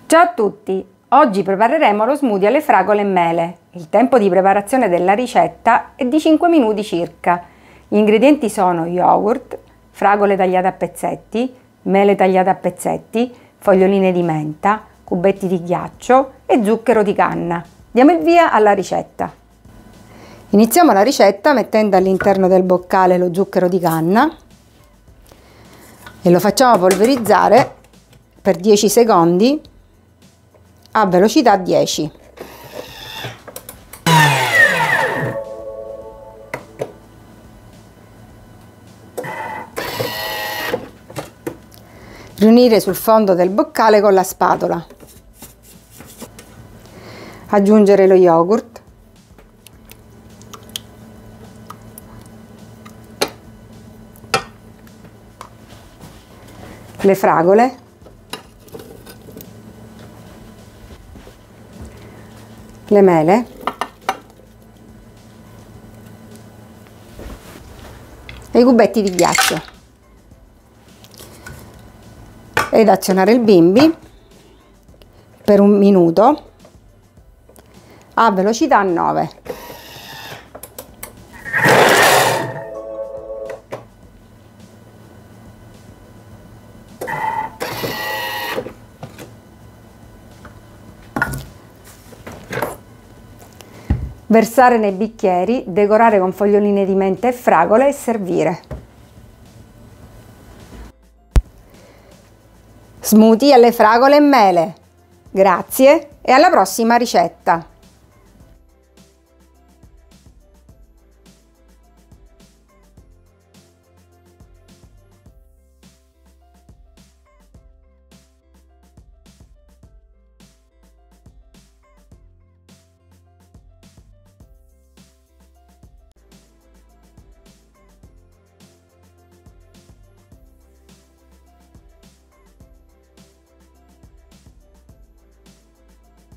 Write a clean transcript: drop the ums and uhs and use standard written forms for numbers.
Ciao a tutti! Oggi prepareremo lo smoothie alle fragole e mele. Il tempo di preparazione della ricetta è di 5 minuti circa. Gli ingredienti sono yogurt, fragole tagliate a pezzetti, mele tagliate a pezzetti, foglioline di menta, cubetti di ghiaccio e zucchero di canna. Diamo il via alla ricetta. Iniziamo la ricetta mettendo all'interno del boccale lo zucchero di canna e lo facciamo polverizzare per 10 secondi a velocità 10. Riunire sul fondo del boccale con la spatola. Aggiungere lo yogurt. Le fragole. Le mele e i cubetti di ghiaccio ed azionare il bimbi per 1 minuto a velocità 9. Versare nei bicchieri, decorare con foglioline di menta e fragole e servire. Smoothie alle fragole e mele. Grazie e alla prossima ricetta!